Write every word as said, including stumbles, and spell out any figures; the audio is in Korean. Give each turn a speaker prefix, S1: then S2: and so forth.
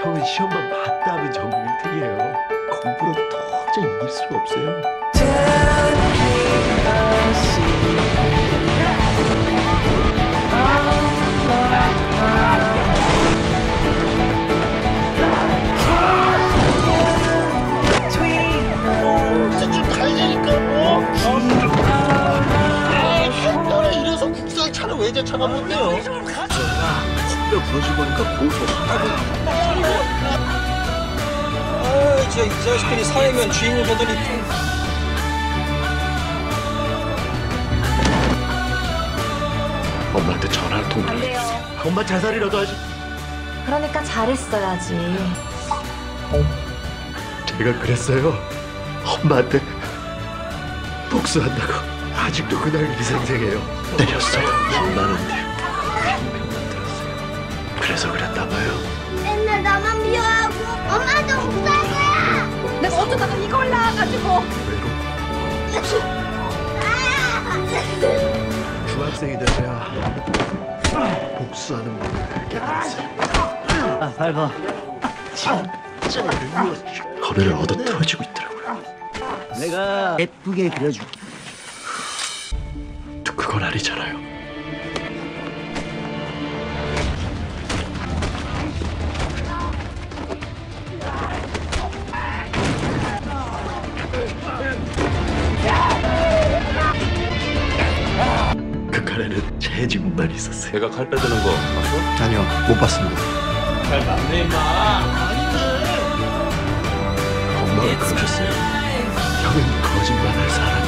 S1: 형은 시험만 봤다 하면 전국 일 등이에요. 공부로 도저히 이길 수가 없어요.
S2: 진짜 좀 가야되니까 뭐. 아, 너네 이래서 국산 차는 외제차가 뭔데요?
S1: 뼈 부러지고 하니까 고소하다고.
S3: 아, 진짜 이 자식들이 사회면 주인공 되더니
S1: 엄마한테 전화를 통보해
S4: 안 돼요.
S1: 주세요. 엄마 자살이라도 하지.
S4: 그러니까 잘했어야지.
S1: 제가 그랬어요. 엄마한테 복수한다고. 아직도 그날 희생생해요. 때렸어요. 엄마는데 병만 들었어요. 그래서 그랬나 봐요.
S5: 맨날 나만 미워하고 엄마도 복수할 거야.
S4: 내가 어쩌다가 이거 올라와가지고.
S1: 중학생이 돼서야 복수하는 법을 깨달았어요.
S6: 아, 밟아.
S1: 거리를 얻어 터지고 있더라고요.
S6: 내가 예쁘게 그려줄게.
S1: 또 그건 아니잖아요. 그 칼에는 제 지문만 있었어요.
S7: 내가 칼 빼드는 거 봤어?
S1: 아니요, 못 봤습니다.
S7: 잘 맞네 임마.
S1: 엄마가 그러셨어요. 형은 거짓말할 사람이